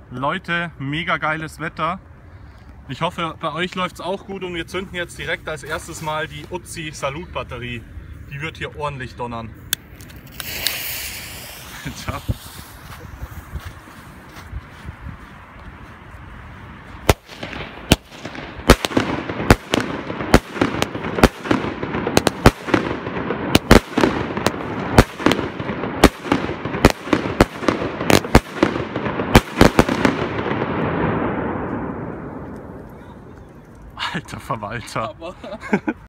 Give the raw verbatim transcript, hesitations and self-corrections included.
Leute, mega geiles Wetter. Ich hoffe, bei euch läuft es auch gut und wir zünden jetzt direkt als erstes mal die Uzzi Salutbatterie. Die wird hier ordentlich donnern. Alter. Alter Verwalter.